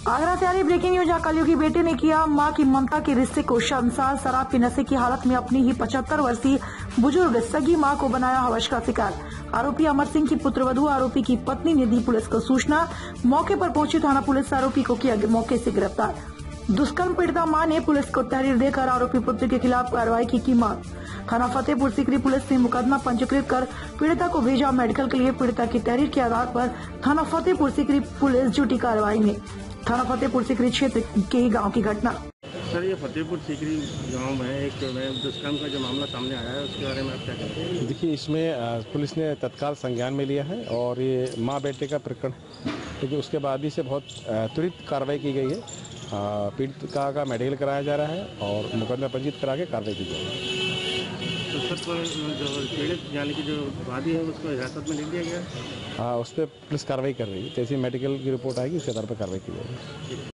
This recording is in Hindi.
आगरा से आ रही ब्रेकिंग न्यूज। अकालियों की बेटे ने किया मां की ममता के रिश्ते को शर्मसार। शराब के नशे की हालत में अपनी ही 75 वर्षीय बुजुर्ग सगी मां को बनाया हवस का शिकार। आरोपी अमर सिंह की पुत्रवधू आरोपी की पत्नी ने दी पुलिस को सूचना। मौके पर पहुंची थाना पुलिस आरोपी को किया मौके से गिरफ्तार। दुष्कर्म पीड़िता मां ने पुलिस को तहरीर देकर आरोपी पुत्र के खिलाफ कार्रवाई की मांग। थाना फतेहपुर सीकरी पुलिस ने मुकदमा पंजीकृत कर पीड़िता को भेजा मेडिकल के लिए। पीड़िता की तहरीर के आधार पर थाना फतेहपुर सीकरी पुलिस जुटी कार्रवाई में। थाना फतेहपुर सीकरी क्षेत्र के गांव की घटना। सर, ये फतेहपुर सीकरी गांव में एक दुष्कर्म का जो मामला सामने आया है उसके बारे में आप क्या कहते हैं? देखिए, इसमें पुलिस ने तत्काल संज्ञान में लिया है और ये माँ बेटे का प्रकरण है, लेकिन उसके बाद ही से बहुत त्वरित कार्रवाई की गई है। पीड़िता का मेडिकल कराया जा रहा है और मुकदमा पंजीकृत करा के कार्रवाई की जाएगी। तो सर, जो पीड़ित यानी कि जो वादी है उसको हिरासत में ले लिया गया? उस पर पुलिस कार्रवाई कर रही है। जैसे मेडिकल की रिपोर्ट आएगी उसके आधार पर कार्रवाई की जाएगी।